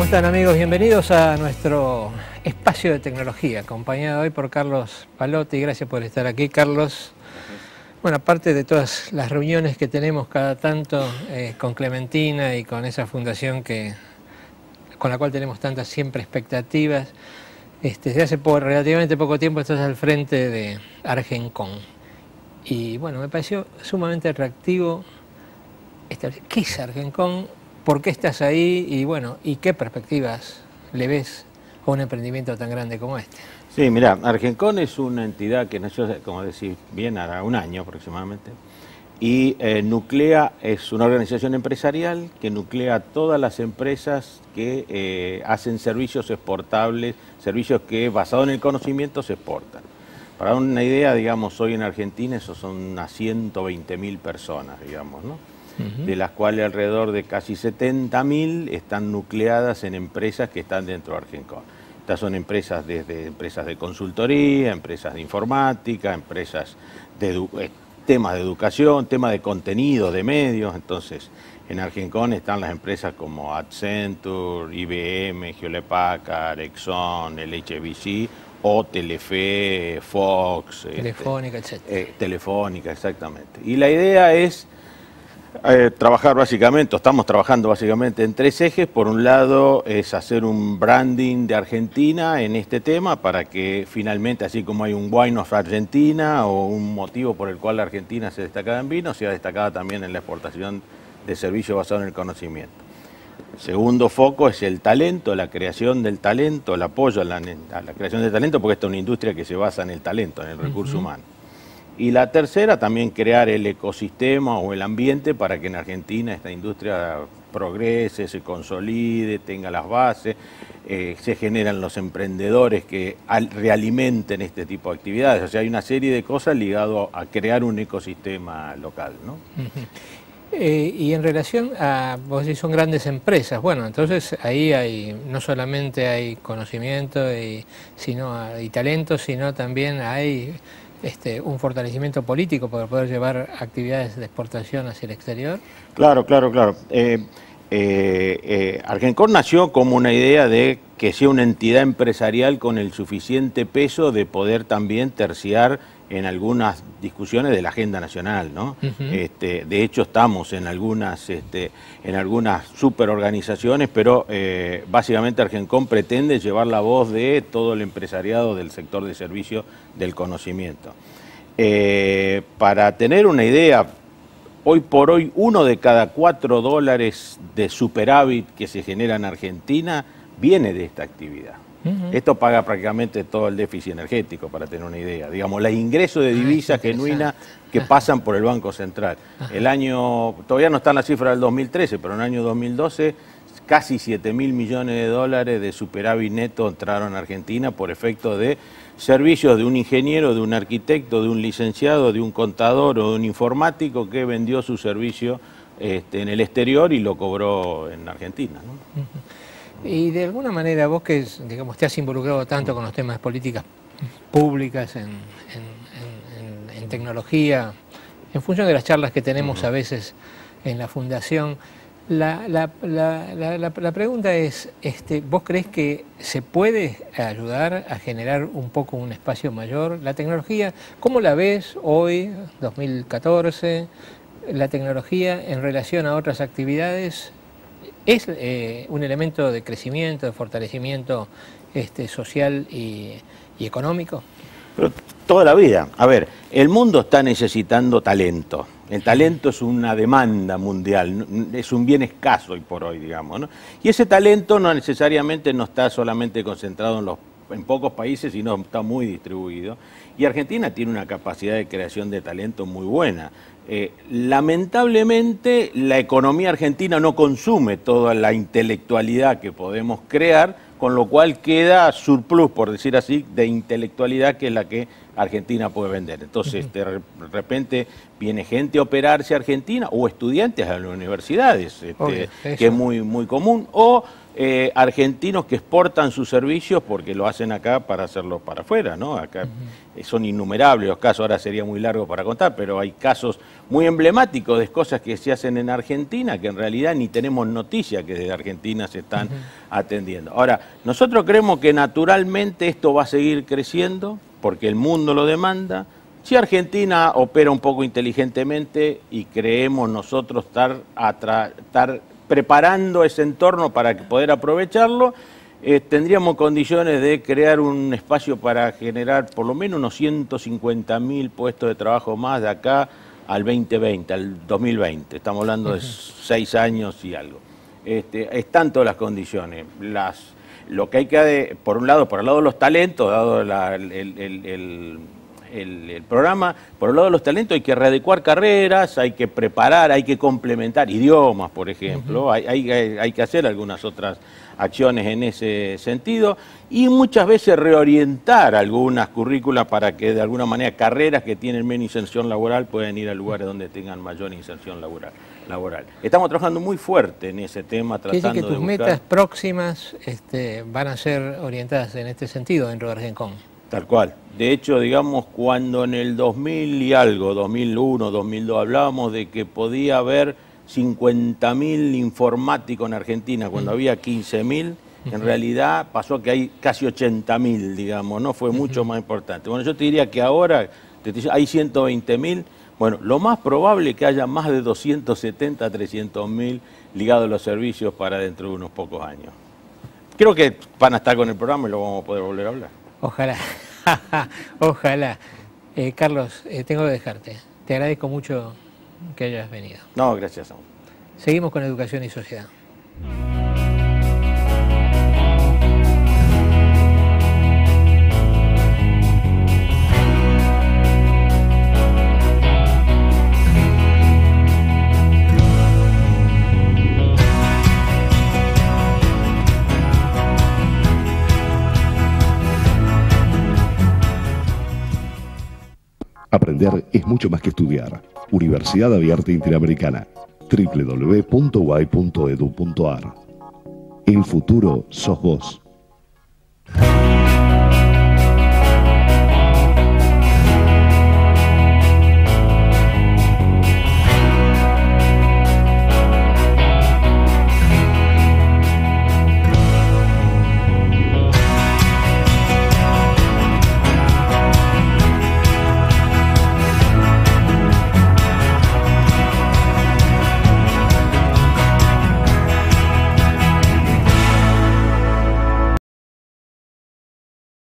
están, amigos? Bienvenidos a nuestro espacio de tecnología, acompañado hoy por Carlos Palotti. Gracias por estar aquí, Carlos. Bueno, aparte de todas las reuniones que tenemos cada tanto con Clementina y con esa fundación con la cual tenemos tantas siempre expectativas, desde hace relativamente poco tiempo estás al frente de Argencon. Y bueno, me pareció sumamente atractivo ¿qué es Argencon? ¿Por qué estás ahí? Y bueno, ¿y qué perspectivas le ves a un emprendimiento tan grande como este? Sí, mirá, Argencon es una entidad que nació, como decís bien, hará un año aproximadamente, y es una organización empresarial que nuclea todas las empresas que hacen servicios exportables, servicios que basados en el conocimiento se exportan. Para dar una idea, digamos, hoy en Argentina esos son unas 120.000 personas, digamos, ¿no? De las cuales alrededor de casi 70.000 están nucleadas en empresas que están dentro de Argencon. Estas son empresas desde empresas de consultoría, empresas de informática, empresas de temas de educación, temas de contenido, de medios. Entonces, en Argencon están las empresas como Accenture, IBM, Hewlett Packard, Exxon, el HBC o Telefe, Fox. Telefónica, etc. Telefónica, exactamente. Y la idea es estamos trabajando básicamente en tres ejes. Por un lado es hacer un branding de Argentina en este tema para que finalmente, así como hay un Wine of Argentina o un motivo por el cual la Argentina se destacada en vino, sea destacada también en la exportación de servicios basados en el conocimiento. Segundo foco es el talento, la creación del talento, el apoyo a la creación del talento, porque esta es una industria que se basa en el talento, en el recurso humano. Y la tercera, también crear el ecosistema o el ambiente para que en Argentina esta industria progrese, se consolide, tenga las bases, se generan los emprendedores que realimenten este tipo de actividades. O sea, hay una serie de cosas ligadas a crear un ecosistema local, ¿no? Y en relación a, vos decís, son grandes empresas, bueno, entonces ahí no solamente hay conocimiento y talento, sino también hay un fortalecimiento político para poder llevar actividades de exportación hacia el exterior. Claro. Argencon nació como una idea de que sea una entidad empresarial con el suficiente peso de poder también terciar en algunas discusiones de la agenda nacional, ¿no? De hecho estamos en algunas superorganizaciones, pero básicamente Argencon pretende llevar la voz de todo el empresariado del sector de servicio del conocimiento. Para tener una idea, hoy por hoy, 1 de cada 4 dólares de superávit que se genera en Argentina viene de esta actividad. Esto paga prácticamente todo el déficit energético, para tener una idea. Digamos, los ingresos de divisas genuinas que pasan por el Banco Central. Todavía no está en la cifra del 2013, pero en el año 2012, casi 7.000 millones de dólares de superávit neto entraron a Argentina por efecto de servicios de un ingeniero, de un arquitecto, de un licenciado, de un contador o de un informático que vendió su servicio en el exterior y lo cobró en Argentina, ¿no? Y de alguna manera vos que, digamos, te has involucrado tanto con los temas de políticas públicas en tecnología, en función de las charlas que tenemos a veces en la fundación, la pregunta es, ¿vos creés que se puede ayudar a generar un poco un espacio mayor? La tecnología, ¿cómo la ves hoy, 2014? La tecnología en relación a otras actividades es un elemento de crecimiento, de fortalecimiento social y económico. Pero toda la vida. A ver, el mundo está necesitando talento. El talento es una demanda mundial, es un bien escaso hoy por hoy, digamos, ¿no? Y ese talento no necesariamente no está solamente concentrado en pocos países, sino está muy distribuido. Y Argentina tiene una capacidad de creación de talento muy buena. Lamentablemente, la economía argentina no consume toda la intelectualidad que podemos crear, con lo cual queda surplus, por decir así, de intelectualidad, que es la que Argentina puede vender. Entonces, de repente viene gente a operarse a Argentina o estudiantes a las universidades, que es muy, muy común, o argentinos que exportan sus servicios porque lo hacen acá para hacerlo para afuera, ¿no? Acá son innumerables los casos, ahora sería muy largo para contar, pero hay casos muy emblemáticos de cosas que se hacen en Argentina que en realidad ni tenemos noticia que desde Argentina se están atendiendo. Ahora, nosotros creemos que naturalmente esto va a seguir creciendo porque el mundo lo demanda. Si Argentina opera un poco inteligentemente y creemos nosotros estar preparando ese entorno para poder aprovecharlo, tendríamos condiciones de crear un espacio para generar por lo menos unos 150.000 puestos de trabajo más de acá al 2020, al 2020. Estamos hablando de 6 años y algo. Están todas las condiciones. Lo que hay que, por el lado de los talentos, dado el programa, por el lado de los talentos hay que readecuar carreras, hay que preparar, hay que complementar idiomas, por ejemplo, hay que hacer algunas otras acciones en ese sentido y muchas veces reorientar algunas currículas para que de alguna manera carreras que tienen menos inserción laboral puedan ir a lugares donde tengan mayor inserción laboral. Estamos trabajando muy fuerte en ese tema, tratando de que tus metas próximas van a ser orientadas en este sentido dentro de Argencon. Tal cual. De hecho, digamos, cuando en el 2000 y algo, 2001, 2002, hablábamos de que podía haber 50.000 informáticos en Argentina, cuando había 15.000, en realidad pasó que hay casi 80.000, digamos, ¿no? Fue mucho más importante. Bueno, yo te diría que ahora hay 120.000. Bueno, lo más probable es que haya más de 270, 300.000 ligados a los servicios para dentro de unos pocos años. Creo que van a estar con el programa y lo vamos a poder volver a hablar. Ojalá, ojalá. Carlos, tengo que dejarte. Te agradezco mucho que hayas venido. No, gracias a vos. Seguimos con Educación y Sociedad. Aprender es mucho más que estudiar. Universidad Abierta Interamericana. www.uay.edu.ar. El futuro sos vos.